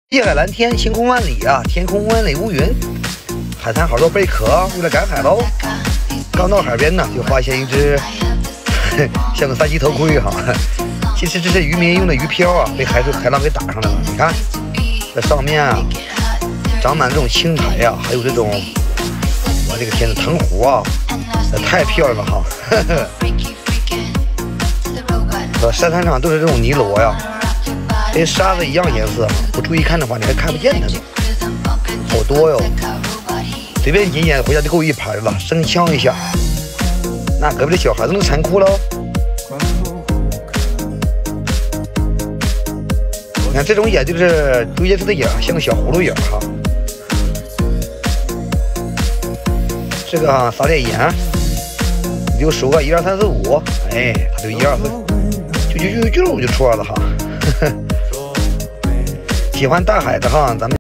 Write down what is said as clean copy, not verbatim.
碧海蓝天，晴空万里啊，天空万里无云。海滩好多贝壳，为了赶海喽。刚到海边呢，就发现一只像个3级头盔哈。其实这是渔民用的鱼漂啊，被海浪给打上来了。你看，这上面啊，长满这种青苔呀，还有这种，我这个天呐，藤壶啊，这太漂亮了哈。沙滩上都是这种泥螺呀，跟沙子一样颜色，不注意看的话，你还看不见它呢。好多哟，随便捡捡回家就够一盘了，生呛一下。那隔壁的小孩子能残酷喽。你看这种眼就是堆颜色的眼，像个小葫芦眼哈。这个啊，撒点盐，你就数个1、2、3、4、5，哎，它就1、2、4，就出来了哈。喜欢大海的哈，咱们。